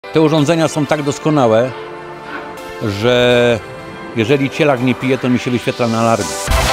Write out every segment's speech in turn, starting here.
Te urządzenia są tak doskonałe, że jeżeli cielak nie pije, to mi się wyświetla na alarmie.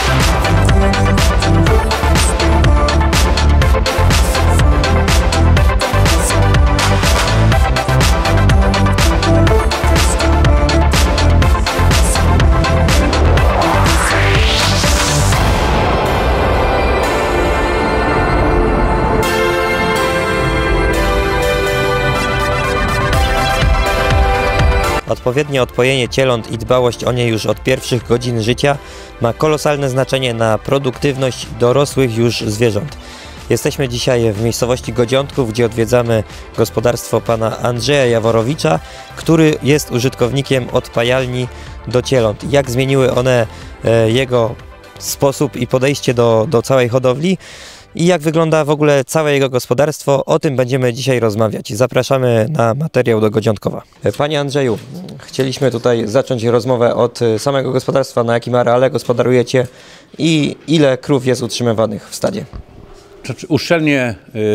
Odpowiednie odpojenie cieląt i dbałość o nie już od pierwszych godzin życia ma kolosalne znaczenie na produktywność dorosłych już zwierząt. Jesteśmy dzisiaj w miejscowości Godziątków, gdzie odwiedzamy gospodarstwo pana Andrzeja Jaworowicza, który jest użytkownikiem odpajalni do cieląt. Jak zmieniły one jego sposób i podejście do całej hodowli i jak wygląda w ogóle całe jego gospodarstwo, o tym będziemy dzisiaj rozmawiać. Zapraszamy na materiał do Godziątkowa. Panie Andrzeju, chcieliśmy tutaj zacząć rozmowę od samego gospodarstwa, na jakim areale gospodarujecie i ile krów jest utrzymywanych w stadzie. Uszczelnie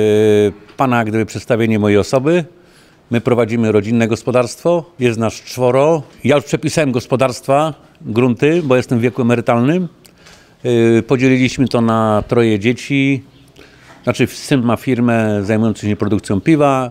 pana jak gdyby przedstawienie mojej osoby. My prowadzimy rodzinne gospodarstwo, jest nas 4. Ja już przepisałem gospodarstwa, grunty, bo jestem w wieku emerytalnym. Podzieliliśmy to na 3 dzieci, znaczy syn ma firmę zajmującą się produkcją piwa,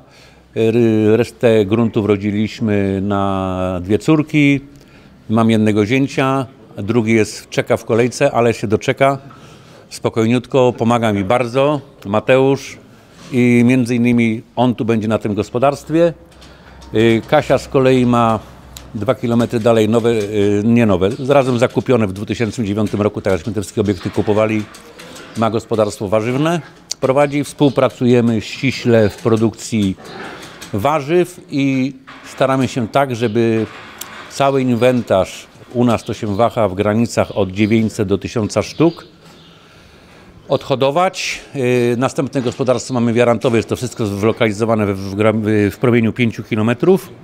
resztę gruntów rozdzieliliśmy na 2 córki, mam 1 zięcia, drugi czeka w kolejce, ale się doczeka spokojniutko, pomaga mi bardzo, Mateusz i między innymi on tu będzie na tym gospodarstwie. Kasia z kolei ma 2 km dalej nowe, razem zakupione w 2009 roku, tak jakśmy te wszystkie obiekty kupowali, ma gospodarstwo warzywne. Prowadzi, współpracujemy ściśle w produkcji warzyw i staramy się tak, żeby cały inwentarz, u nas to się waha w granicach od 900 do 1000 sztuk, odhodować. Następne gospodarstwo mamy w Jarantowie, jest to wszystko zlokalizowane w promieniu 5 km.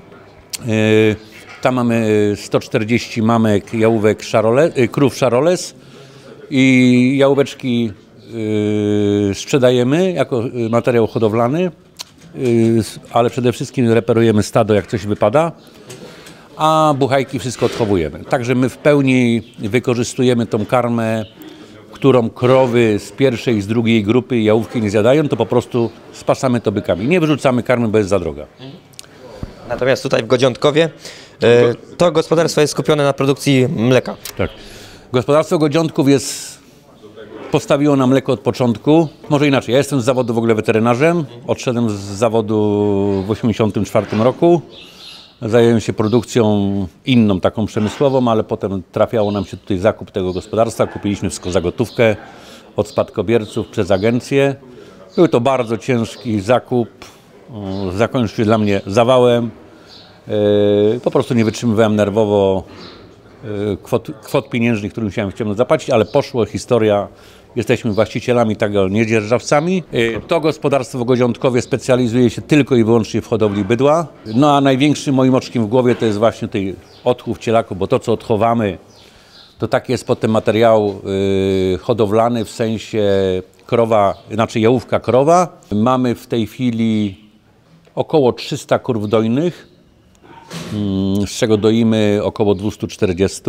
Tam mamy 140 mamek, jałówek, krów Charolais i jałóweczki sprzedajemy jako materiał hodowlany, ale przede wszystkim reperujemy stado, jak coś wypada, a buchajki wszystko odchowujemy. Także my w pełni wykorzystujemy tą karmę, którą krowy z pierwszej i z drugiej grupy jałówki nie zjadają, to po prostu spasamy to bykami. Nie wyrzucamy karmy, bo jest za droga. Natomiast tutaj w Godziątkowie to gospodarstwo jest skupione na produkcji mleka. Tak. Gospodarstwo Godziątków postawiło na mleko od początku. Może inaczej, ja jestem z zawodu w ogóle weterynarzem. Odszedłem z zawodu w 1984 roku. Zająłem się produkcją inną, taką przemysłową, ale potem trafiało nam się tutaj zakup tego gospodarstwa. Kupiliśmy wszystko za gotówkę od spadkobierców przez agencję. Był to bardzo ciężki zakup. Zakończył się dla mnie zawałem. Po prostu nie wytrzymywałem nerwowo kwot pieniężnych, którym chciałem zapłacić, ale poszło, historia. Jesteśmy właścicielami tego, nie dzierżawcami. To gospodarstwo w Godziątkowie specjalizuje się tylko i wyłącznie w hodowli bydła. No a największym moim oczkiem w głowie to jest właśnie ten odchów cielaku, bo to, co odchowamy, to taki jest potem materiał hodowlany, w sensie jałówka krowa. Mamy w tej chwili około 300 krów dojnych, z czego doimy około 240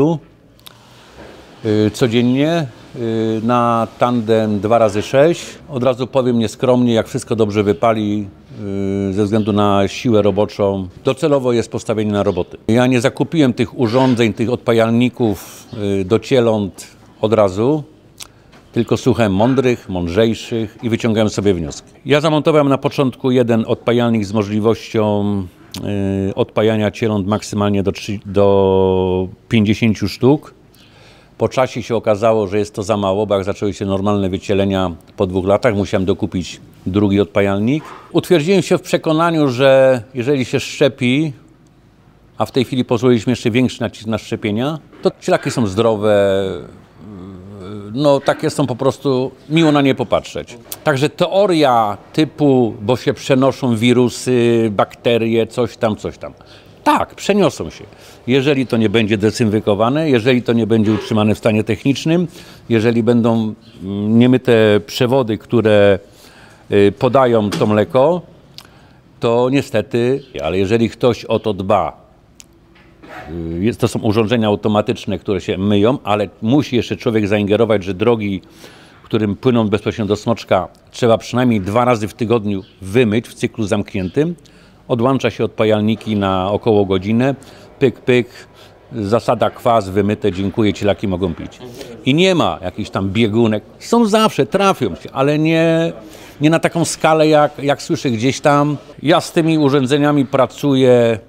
codziennie na tandem 2x6. Od razu powiem nieskromnie, jak wszystko dobrze wypali ze względu na siłę roboczą, docelowo jest postawienie na roboty. Ja nie zakupiłem tych urządzeń, tych odpajalników do cieląt od razu, tylko słuchałem mądrych, mądrzejszych i wyciągałem sobie wnioski. Ja zamontowałem na początku jeden odpajalnik z możliwością odpajania cieląt maksymalnie do 50 sztuk. Po czasie się okazało, że jest to za mało, bo jak zaczęły się normalne wycielenia po 2 latach, musiałem dokupić drugi odpajalnik. Utwierdziłem się w przekonaniu, że jeżeli się szczepi, a w tej chwili pozwoliliśmy jeszcze większy nacisk na szczepienia, to cielaki są zdrowe, no takie są po prostu, miło na nie popatrzeć. Także teoria typu, bo się przenoszą wirusy, bakterie, coś tam. Tak, przeniosą się. Jeżeli to nie będzie dezynfekowane, jeżeli to nie będzie utrzymane w stanie technicznym, jeżeli będą niemyte przewody, które podają to mleko, to niestety, ale jeżeli ktoś o to dba, to są urządzenia automatyczne, które się myją, ale musi jeszcze człowiek zaingerować, że drogi, którym płyną bezpośrednio do smoczka, trzeba przynajmniej 2 razy w tygodniu wymyć w cyklu zamkniętym. Odłącza się odpajalniki na około godzinę, pyk, pyk, zasada kwas, wymyte, dziękuję, cielaki mogą pić. I nie ma jakichś tam biegunek, są zawsze, trafią się, ale nie na taką skalę, jak słyszę gdzieś tam. Ja z tymi urządzeniami pracuję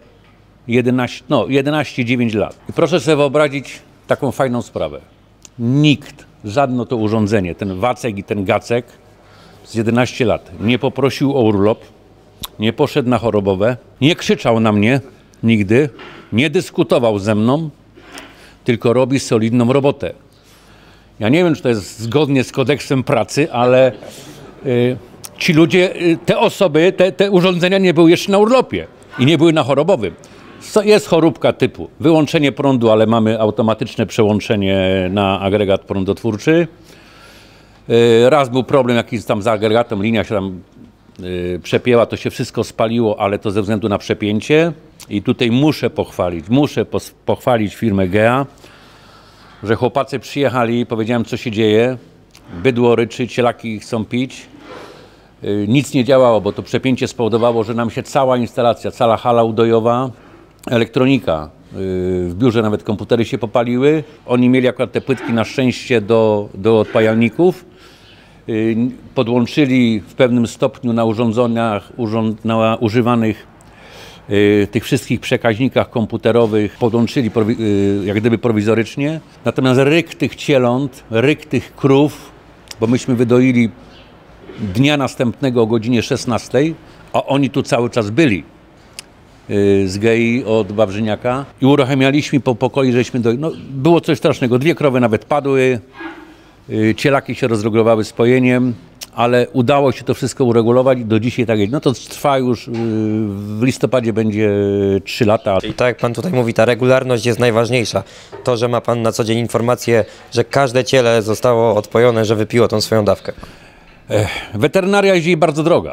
11-9 lat. I proszę sobie wyobrazić taką fajną sprawę. Nikt, żadne to urządzenie, ten Wacek i ten Gacek z 11 lat nie poprosił o urlop, nie poszedł na chorobowe, nie krzyczał na mnie nigdy, nie dyskutował ze mną, tylko robi solidną robotę. Ja nie wiem, czy to jest zgodnie z kodeksem pracy, ale ci ludzie, te osoby, te urządzenia nie były jeszcze na urlopie i nie były na chorobowym. Jest choróbka typu wyłączenie prądu, ale mamy automatyczne przełączenie na agregat prądotwórczy. Raz był problem jakiś tam z agregatem, linia się tam przepięła, to się wszystko spaliło, ale to ze względu na przepięcie. I tutaj muszę pochwalić firmę GEA, że chłopacy przyjechali, powiedziałem, co się dzieje. Bydło ryczy, cielaki chcą pić. Nic nie działało, bo to przepięcie spowodowało, że nam się cała instalacja, cała hala udojowa, elektronika, w biurze nawet komputery się popaliły. Oni mieli akurat te płytki na szczęście do odpajalników. Podłączyli w pewnym stopniu na urządzeniach, na używanych tych wszystkich przekaźnikach komputerowych, podłączyli jak gdyby prowizorycznie. Natomiast ryk tych cieląt, ryk tych krów, bo myśmy wydoili dnia następnego o godzinie 16, a oni tu cały czas byli z GEI od Wawrzyniaka i uruchamialiśmy po pokoju, żeśmy było coś strasznego. 2 krowy nawet padły, cielaki się rozregulowały spojeniem, ale udało się to wszystko uregulować i do dzisiaj tak jest. No to trwa już, w listopadzie będzie 3 lata. I tak jak pan tutaj mówi, ta regularność jest najważniejsza. To, że ma pan na co dzień informację, że każde ciele zostało odpojone, że wypiło tą swoją dawkę. Weterynaria jest jej bardzo droga.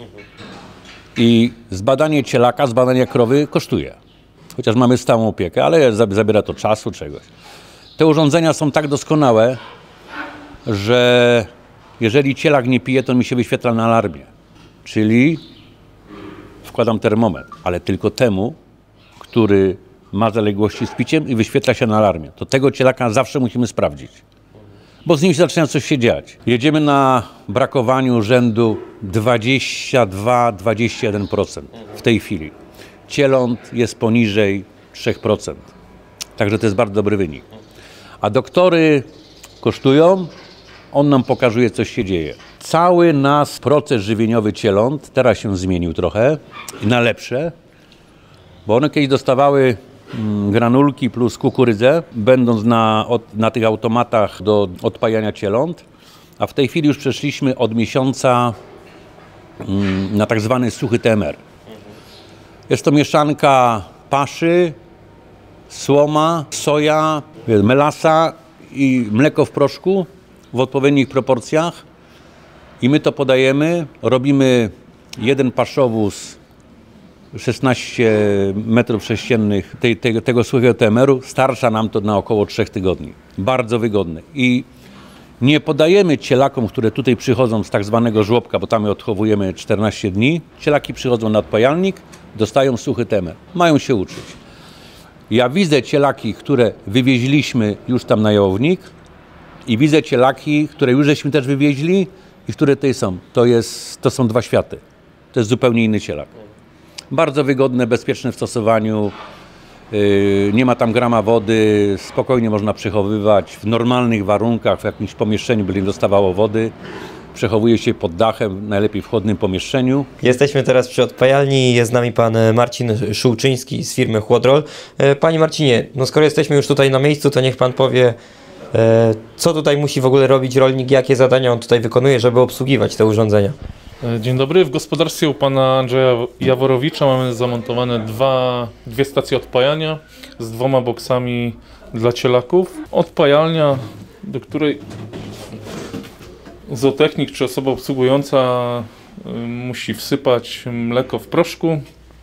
I zbadanie cielaka, zbadanie krowy kosztuje. Chociaż mamy stałą opiekę, ale zabiera to czasu, czegoś. Te urządzenia są tak doskonałe, że jeżeli cielak nie pije, to mi się wyświetla na alarmie. Czyli wkładam termometr, ale tylko temu, który ma zaległości z piciem i wyświetla się na alarmie. To tego cielaka zawsze musimy sprawdzić, bo z nim się zaczyna coś się dziać. Jedziemy na brakowaniu rzędu 22-21% w tej chwili. Cieląt jest poniżej 3%. Także to jest bardzo dobry wynik. A doktory kosztują, on nam pokazuje, co się dzieje. Cały nasz proces żywieniowy cieląt teraz się zmienił trochę na lepsze, bo one kiedyś dostawały granulki plus kukurydzę, będąc na tych automatach do odpajania cieląt, a w tej chwili już przeszliśmy od miesiąca na tak zwany suchy TMR. Jest to mieszanka paszy, słoma, soja, melasa i mleko w proszku w odpowiednich proporcjach i my to podajemy, robimy jeden paszowóz 16 metrów sześciennych tego suchego TMR-u, starcza nam to na około 3 tygodni. Bardzo wygodne. I nie podajemy cielakom, które tutaj przychodzą z tak zwanego żłobka, bo tam je odchowujemy 14 dni. Cielaki przychodzą na odpajalnik, dostają suchy TMR. Mają się uczyć. Ja widzę cielaki, które wywieźliśmy już tam na jałownik i widzę cielaki, które już żeśmy też wywieźli i które tutaj są. To są 2 światy. To jest zupełnie inny cielak. Bardzo wygodne, bezpieczne w stosowaniu. Nie ma tam grama wody, spokojnie można przechowywać w normalnych warunkach, w jakimś pomieszczeniu, by nie dostawało wody. Przechowuje się pod dachem, najlepiej w chłodnym pomieszczeniu. Jesteśmy teraz przy odpajalni, jest z nami pan Marcin Szułczyński z firmy Chłodrol. Panie Marcinie, no skoro jesteśmy już tutaj na miejscu, to niech pan powie, co tutaj musi w ogóle robić rolnik, jakie zadania on tutaj wykonuje, żeby obsługiwać te urządzenia. Dzień dobry. W gospodarstwie u pana Andrzeja Jaworowicza mamy zamontowane dwie stacje odpajania z 2 boksami dla cielaków. Odpajalnia, do której zootechnik czy osoba obsługująca musi wsypać mleko w proszku.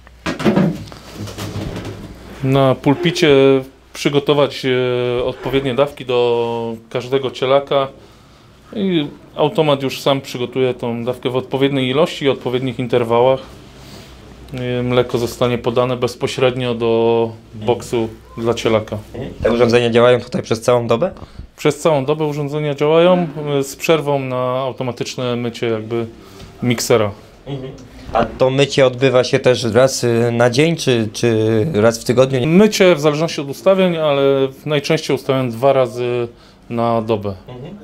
Na pulpicie przygotować odpowiednie dawki do każdego cielaka i automat już sam przygotuje tą dawkę w odpowiedniej ilości i odpowiednich interwałach. Mleko zostanie podane bezpośrednio do boksu dla cielaka. Te urządzenia działają tutaj przez całą dobę? Przez całą dobę urządzenia działają z przerwą na automatyczne mycie jakby miksera. A to mycie odbywa się też raz na dzień, czy raz w tygodniu? Mycie w zależności od ustawień, ale najczęściej ustawiam 2 razy na dobę.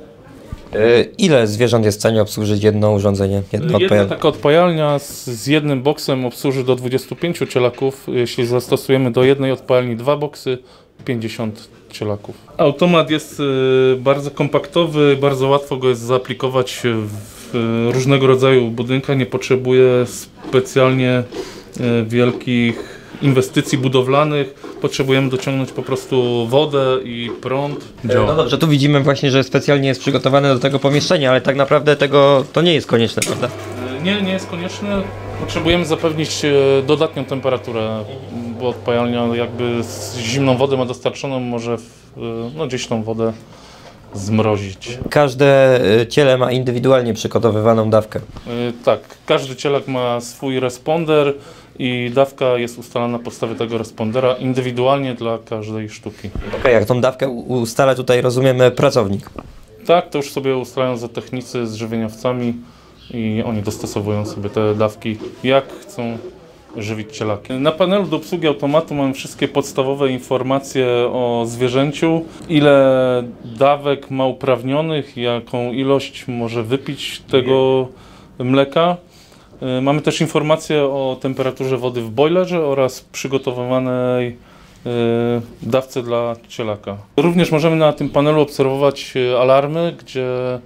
Ile zwierząt jest w stanie obsłużyć jedno urządzenie, jedno Jedna odpajalnie? taka odpajalnia z jednym boksem obsłuży do 25 cielaków. Jeśli zastosujemy do jednej odpajalni 2 boksy, 50 cielaków. Automat jest bardzo kompaktowy, bardzo łatwo go jest zaaplikować w różnego rodzaju budynkach. Nie potrzebuje specjalnie wielkich inwestycji budowlanych. Potrzebujemy dociągnąć po prostu wodę i prąd. No dobrze, tu widzimy właśnie, że specjalnie jest przygotowane do tego pomieszczenia, ale tak naprawdę to nie jest konieczne, prawda? Nie jest konieczne. Potrzebujemy zapewnić dodatnią temperaturę, bo odpajalnia jakby z zimną wodę ma dostarczoną, może gdzieś tą wodę zmrozić. Każde ciele ma indywidualnie przygotowywaną dawkę. Tak, każdy cielak ma swój responder i dawka jest ustalana na podstawie tego respondera indywidualnie dla każdej sztuki. Okej, jak tą dawkę ustala tutaj, rozumiemy, pracownik. Tak, to już sobie ustalają za technicy z żywieniowcami i oni dostosowują sobie te dawki, jak chcą żywić cielaki. Na panelu do obsługi automatu mamy wszystkie podstawowe informacje o zwierzęciu, ile dawek ma uprawnionych, jaką ilość może wypić tego mleka. Mamy też informacje o temperaturze wody w bojlerze oraz przygotowywanej dawce dla cielaka. Również możemy na tym panelu obserwować alarmy, gdzie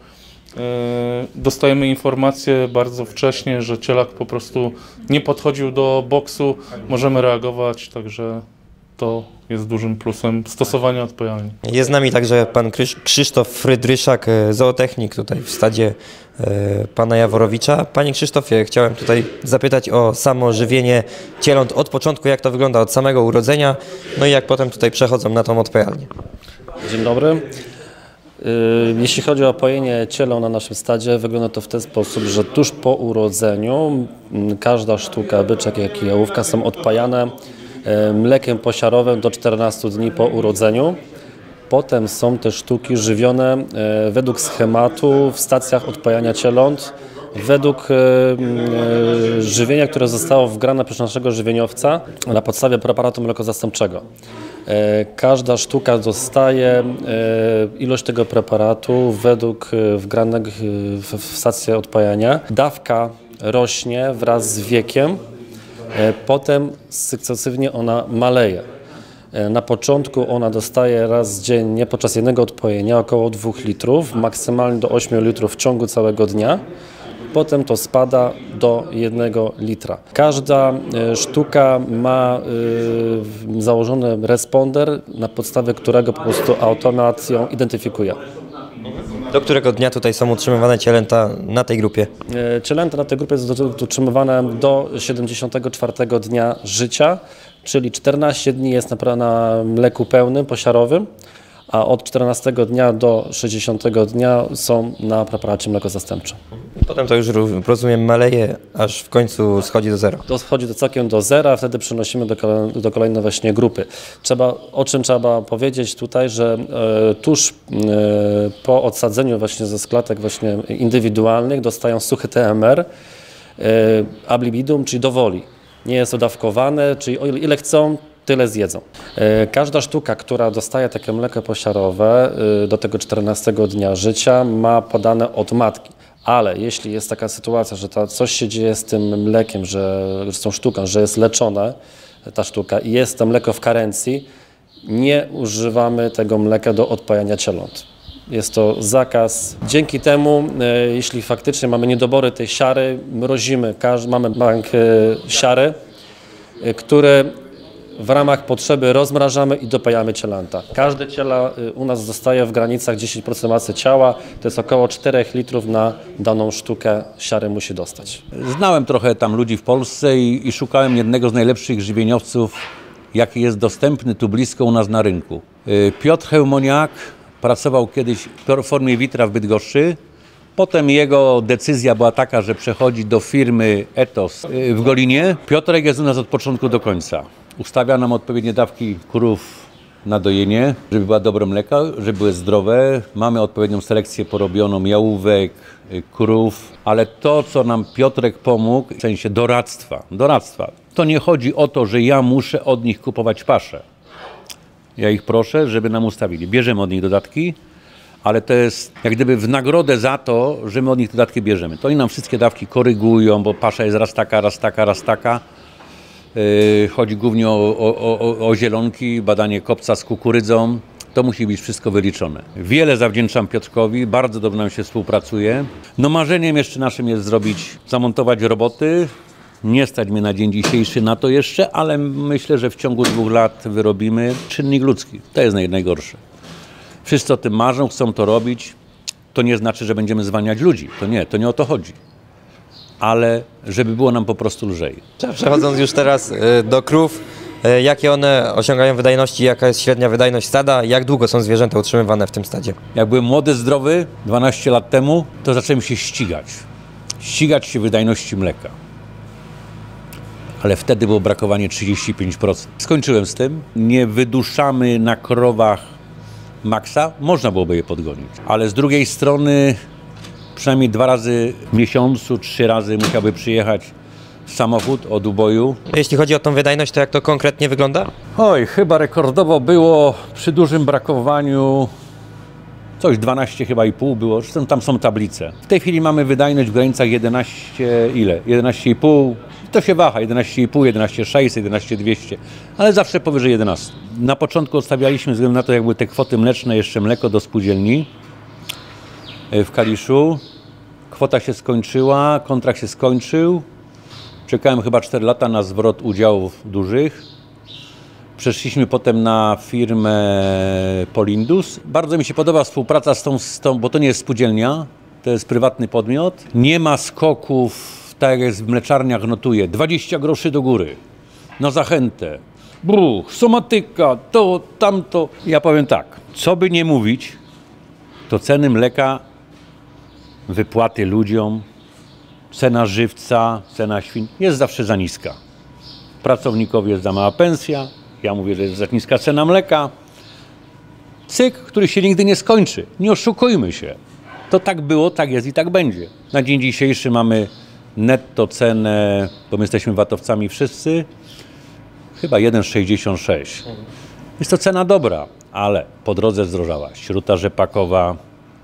dostajemy informację bardzo wcześnie, że cielak po prostu nie podchodził do boksu. Możemy reagować, także to jest dużym plusem stosowania odpajalni. Jest z nami także pan Krzysztof Frydryszak, zootechnik tutaj w stadzie pana Jaworowicza. Panie Krzysztofie, chciałem tutaj zapytać o samo żywienie cieląt od początku, jak to wygląda od samego urodzenia, no i jak potem tutaj przechodzą na tą odpajalnię. Dzień dobry. Jeśli chodzi o pojenie cielą na naszym stadzie, wygląda to w ten sposób, że tuż po urodzeniu każda sztuka, byczek jak i jałówka są odpajane mlekiem posiarowym do 14 dni po urodzeniu. Potem są te sztuki żywione według schematu w stacjach odpajania cieląt, według żywienia, które zostało wgrane przez naszego żywieniowca na podstawie preparatu mlekozastępczego. Każda sztuka dostaje ilość tego preparatu według wgranego w stację odpajania. Dawka rośnie wraz z wiekiem, potem sukcesywnie ona maleje. Na początku ona dostaje raz dziennie podczas jednego odpojenia około 2 litrów, maksymalnie do 8 litrów w ciągu całego dnia. Potem to spada do 1 litra. Każda sztuka ma założony responder, na podstawie którego po prostu automat ją identyfikuje. Do którego dnia tutaj są utrzymywane cielęta na tej grupie? Cielęta na tej grupie są utrzymywane do 74 dnia życia, czyli 14 dni jest na mleku pełnym, posiarowym, a od 14 dnia do 60 dnia są na preparacie mlekozastępczym. Potem to już, rozumiem, maleje, aż w końcu schodzi do zera. To schodzi całkiem do zera, a wtedy przenosimy do kolejnej właśnie grupy. O czym trzeba powiedzieć tutaj, że tuż po odsadzeniu właśnie ze klatek właśnie indywidualnych dostają suchy TMR, ab libidum, czyli do woli. Nie jest to dawkowane, czyli o ile chcą, tyle zjedzą. Każda sztuka, która dostaje takie mleko posiarowe do tego 14 dnia życia, ma podane od matki. Ale jeśli jest taka sytuacja, że coś się dzieje z tym mlekiem, z tą sztuką, że jest leczone ta sztuka i jest to mleko w karencji, nie używamy tego mleka do odpajania cieląt. Jest to zakaz. Dzięki temu, jeśli faktycznie mamy niedobory tej siary, mrozimy, mamy bank siary, który w ramach potrzeby rozmrażamy i dopajamy cielęta. Każde ciele u nas zostaje w granicach 10% masy ciała, to jest około 4 litrów na daną sztukę siary musi dostać. Znałem trochę tam ludzi w Polsce i szukałem jednego z najlepszych żywieniowców, jaki jest dostępny tu blisko u nas na rynku. Piotr Hełmoniak pracował kiedyś w formie Witra w Bydgoszczy. Potem jego decyzja była taka, że przechodzi do firmy Etos w Golinie. Piotrek jest u nas od początku do końca. Ustawia nam odpowiednie dawki krów na dojenie, żeby była dobre mleka, żeby były zdrowe. Mamy odpowiednią selekcję porobioną jałówek, krów, ale to, co nam Piotrek pomógł, w sensie doradztwa, to nie chodzi o to, że ja muszę od nich kupować paszę. Ja ich proszę, żeby nam ustawili. Bierzemy od nich dodatki, ale to jest jak gdyby w nagrodę za to, że my od nich dodatki bierzemy. To oni nam wszystkie dawki korygują, bo pasza jest raz taka. Chodzi głównie o zielonki, badanie kopca z kukurydzą. To musi być wszystko wyliczone. Wiele zawdzięczam Piotrkowi, bardzo dobrze nam się współpracuje. No marzeniem jeszcze naszym jest zamontować roboty. Nie stać mnie na dzień dzisiejszy na to jeszcze, ale myślę, że w ciągu 2 lat wyrobimy. Czynnik ludzki, to jest najgorsze. Wszyscy o tym marzą, chcą to robić. To nie znaczy, że będziemy zwalniać ludzi. To nie o to chodzi. Ale żeby było nam po prostu lżej. Przechodząc już teraz do krów, jakie one osiągają wydajności, jaka jest średnia wydajność stada, jak długo są zwierzęta utrzymywane w tym stadzie? Jak byłem młody, zdrowy, 12 lat temu, to zacząłem się ścigać. Ścigać się wydajności mleka. Ale wtedy było brakowanie 35%. Skończyłem z tym. Nie wyduszamy na krowach maksa, można byłoby je podgonić. Ale z drugiej strony przynajmniej 2 razy w miesiącu, 3 razy musiałby przyjechać samochód od uboju. Jeśli chodzi o tą wydajność, to jak to konkretnie wygląda? Oj, chyba rekordowo było przy dużym brakowaniu coś 12 chyba i pół było, zresztą tam są tablice. W tej chwili mamy wydajność w granicach 11,5. To się waha, 11,5, 11,6, 11,200, ale zawsze powyżej 11. Na początku odstawialiśmy, ze względu na to, jak były te kwoty mleczne, jeszcze mleko do spółdzielni w Kaliszu. Kwota się skończyła, kontrakt się skończył. Czekałem chyba 4 lata na zwrot udziałów dużych. Przeszliśmy potem na firmę Polindus. Bardzo mi się podoba współpraca z tą, bo to nie jest spółdzielnia, to jest prywatny podmiot. Nie ma skoków, tak jak jest w mleczarniach notuje, 20 groszy do góry, na zachętę, bruch, somatyka, to, tamto. Ja powiem tak, co by nie mówić, to ceny mleka, wypłaty ludziom, cena żywca, cena świń jest zawsze za niska. Pracownikowi jest za mała pensja, ja mówię, że jest za niska cena mleka. Cykl, który się nigdy nie skończy, nie oszukujmy się. To tak było, tak jest i tak będzie. Na dzień dzisiejszy mamy netto cenę, bo my jesteśmy vatowcami wszyscy, chyba 1,66. Jest to cena dobra, ale po drodze zdrożała śruta rzepakowa,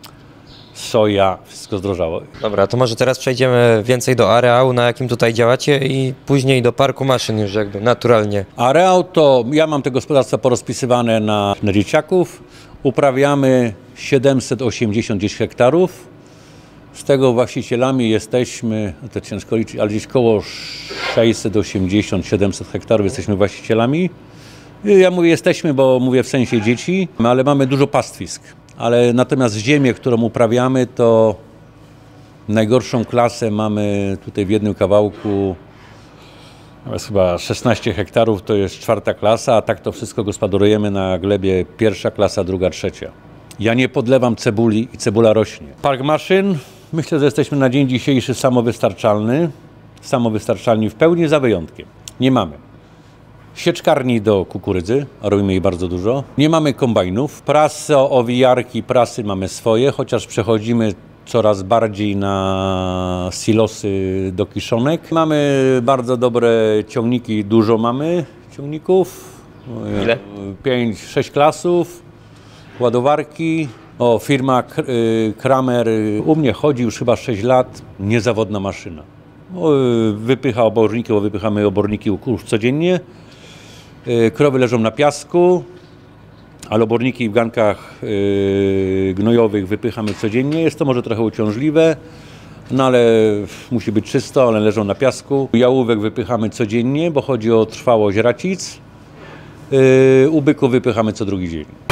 soja, wszystko zdrożało. Dobra, to może teraz przejdziemy więcej do areału, na jakim tutaj działacie i później do parku maszyn już jakby naturalnie. Areał to, ja mam te gospodarstwa porozpisywane na dzieciaków, uprawiamy 780 hektarów. Z tego właścicielami jesteśmy, to ciężko liczyć, ale gdzieś koło 680-700 hektarów jesteśmy właścicielami. Ja mówię jesteśmy, bo mówię w sensie dzieci, ale mamy dużo pastwisk. Ale natomiast ziemię, którą uprawiamy, to najgorszą klasę mamy tutaj w jednym kawałku. Jest chyba 16 hektarów, to jest 4. klasa, a tak to wszystko gospodarujemy na glebie 1. klasa, 2., 3. Ja nie podlewam cebuli i cebula rośnie. Park maszyn, myślę, że jesteśmy na dzień dzisiejszy samowystarczalni w pełni, za wyjątkiem. Nie mamy sieczkarni do kukurydzy, a robimy jej bardzo dużo. Nie mamy kombajnów, prasy, owijarki, prasy mamy swoje, chociaż przechodzimy coraz bardziej na silosy do kiszonek. Mamy bardzo dobre ciągniki, dużo mamy ciągników. Ile? 5-6 klasów, ładowarki. O, firma Kramer u mnie chodzi już chyba 6 lat, niezawodna maszyna. Wypycha oborniki, bo wypychamy oborniki u kurów codziennie. Krowy leżą na piasku, ale oborniki w gankach gnojowych wypychamy codziennie. Jest to może trochę uciążliwe, no ale musi być czysto, ale leżą na piasku. Jałówek wypychamy codziennie, bo chodzi o trwałość racic. U byków wypychamy co drugi dzień.